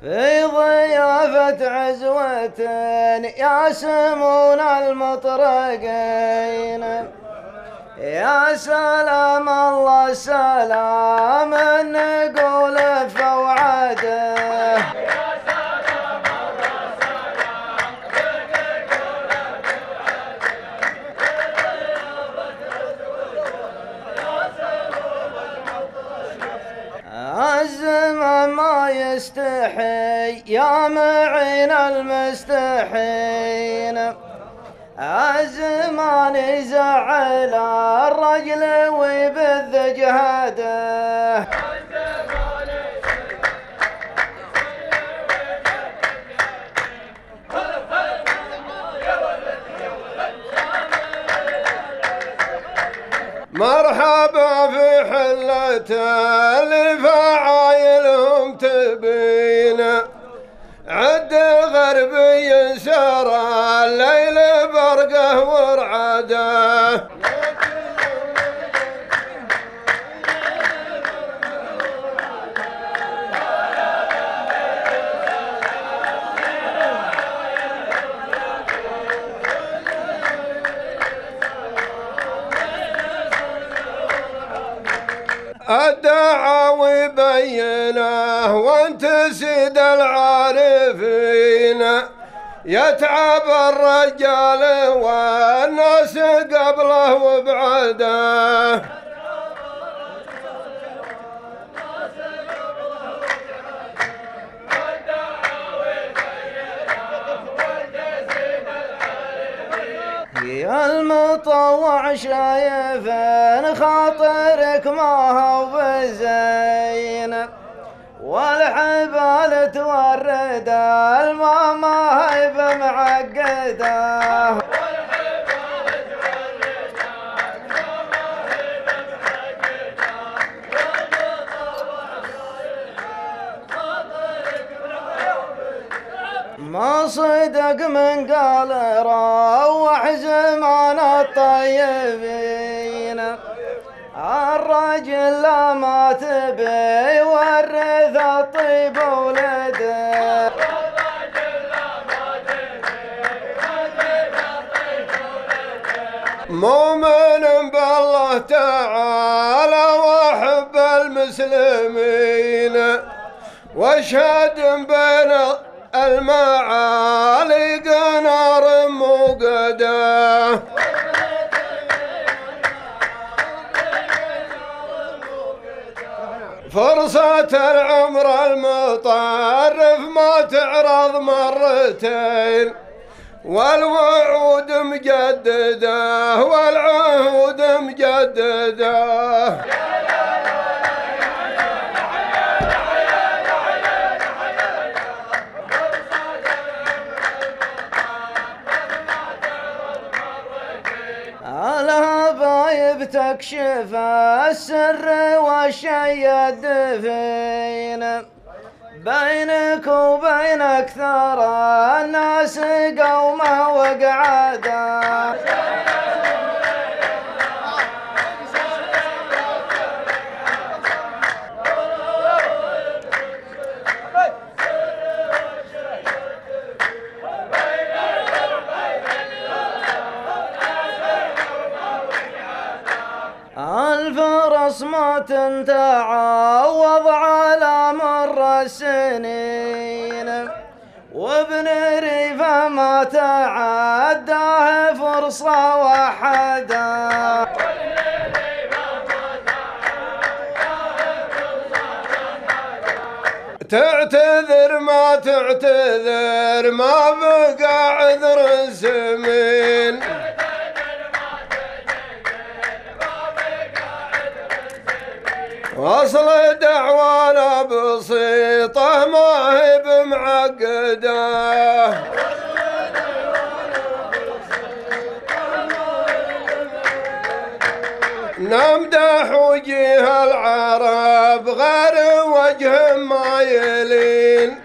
في ضيافة عزوة ياسمون المطرقين. يا سلام الله السلام نقول فوعده. الزمن ما يستحي يا معين المستحين. الزمان يزعل الرجل ويبذ جهده. مرحبا في حلة لفعايلهم تبين. عد غربي سرى الليل برقه ورعده. الدعاوي بينه وانت سيد العارفين. يتعب الرجال والناس قبله وبعده. يا المطوع شايفين خاطرك ما هو بزين. والحبال تورد الماء ما هي بمعقده. ما صدق من قال روح زمان الطيبين. الرجل لا ما تبي ورث الطيب ولده. مؤمن بالله تعالى وحب المسلمين. واشهد بين المعالي نار موقده. فرصة العمر المطرف ما تعرض مرتين. والوعود مجدده والعهود مجدده. الهبايب تكشف السر والشي الدفين. بينك وبين أكثر الناس قومه وقعده. الفرس ما تتعوض على مر السنين. وابن ريفه ما تعداه فرصة وحده. تعتذر ما تعتذر ما بقى عذر سمين. أصل دعوانا بسيطة ما هي بمعقده. نمدح وجيه العرب غير وجه مايلين.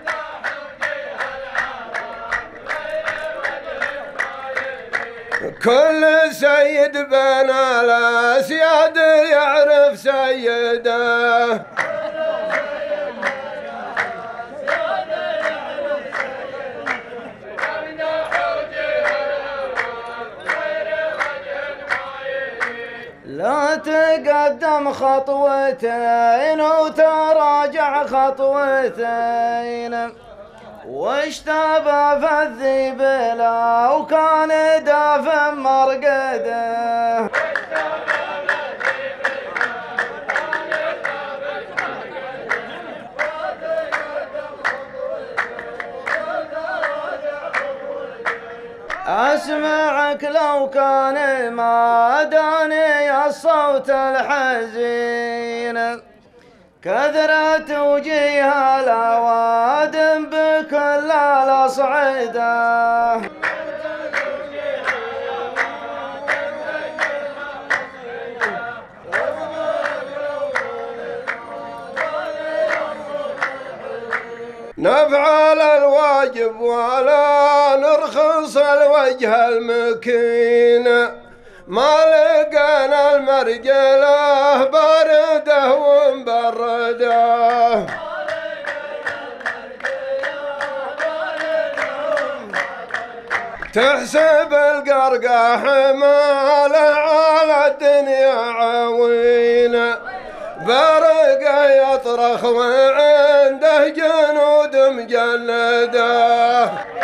كل سيد بين الأسياد يعرف سيده. تقدم خطوتين وتراجع خطوتين، واشتبه في الذيب لو كان دافن مرقده. أسمعك لو كان ما داني الصوت الحزين، كثرة وجيها الأوادم بكل الأصعدة. نفعل الواجب ولا نرخص الوجه المكين، ما لقينا المرجله بارده ومبرده. تحسب القرقاح ماله على الدنيا عوين، برقه يطرخ وعنده جنود مجلده.